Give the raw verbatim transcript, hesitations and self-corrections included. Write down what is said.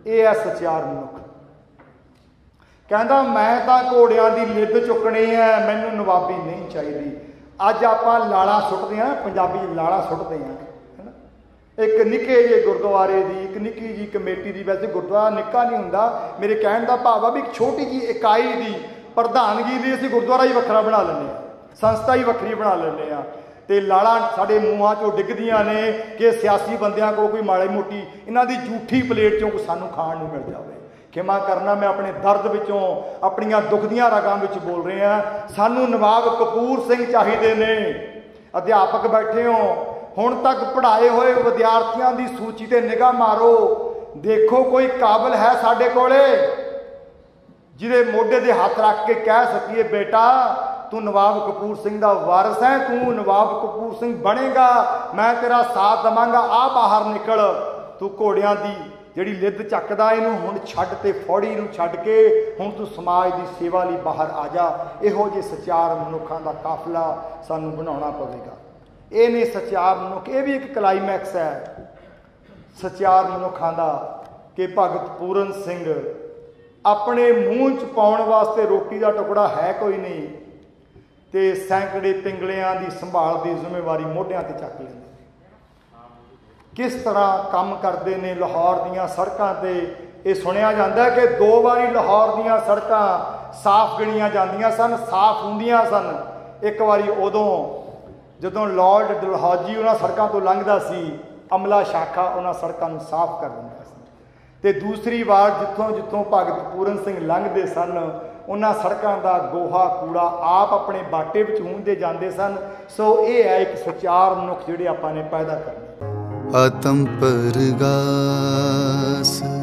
ये है सचियार मनुख। कहता मैं तो घोड़ियां की लिद चुकनी है, मैनू नवाबी नहीं चाहिए। अज आप लाड़ा सुटते हैं, पंजाबी लाड़ा सुटते हैं, है ना। एक निके जे गुरुद्वारे की एक निकी जी कमेटी की, वैसे गुरुद्वारा निक्का नहीं होंदा, मेरे कहने का भाव है भी एक छोटी जी इकाई की प्रधानगी की असीं गुरुद्वारा ही वखरा बना लें, संस्था ही वक्री बना लें। तो लाड़ा साढ़े मूँहों चों डिगदियां ने कि सियासी बंदियां को कोई माड़ी मोटी इन्हां दी झूठी प्लेट चों कोई सानू खाण नूं मिल जाए। खिमा करना, मैं अपने दर्द विचों अपनियां दुखदियां रगां विच बोल रहा। सानू नवाब कपूर सिंह चाहिए ने। अध्यापक बैठे हो, हुण तक पढ़ाए हुए विद्यार्थियों की सूची ते निगाह मारो, देखो कोई काबिल है साडे कोले जिहदे मोढे ते हथ रख के कह सकीए बेटा तू नवाब कपूर सिंह दा वारिस है, तू नवाब कपूर सिंह बनेगा, मैं तेरा साथ देवांगा, आ बाहर निकल, तू घोड़ियां दी जिहड़ी लिद चकदा इहनूं हुण छड्ड ते फौड़ी नूं छड्ड के हुण तू समाज की सेवा लई बाहर आ जा। इहो जे सचियार मनुखां दा काफिला सानूं बनाउणा पवेगा। ये ने सचियार मनुख। ये भी एक क्लाइमैक्स है सचियार मनुखां दा कि भगत पूरन सिंह अपने मूँह च पाउण वास्ते रोटी का टुकड़ा है कोई नहीं, तो सैकड़े पिंगलियां की संभाल की जिम्मेवारी मोढियां ते चक लेंदे। किस तरह काम करते हैं लाहौर दियां सड़कों ते। ये सुनिया जाता है कि दो बारी लाहौर दियां सड़कां साफ गिणियां जांदियां सन, साफ होंदियां सन। एक बारी उदों जदों लॉर्ड डलहौजी उन्हां सड़कों तो लंघदा सी, अमला शाखा उन्हां सड़कों नूं साफ कर दिंदा सी। ते दूसरी बार जिथों जिथों भगत पूरन सिंह लंघदे सन उन्हां सड़कों का गोहा कूड़ा आप अपने बाटे विच हूंदे जांदे सन। सो ये है एक सचियार मनुख जिहड़े आपां ने पैदा करना। आत्म परगास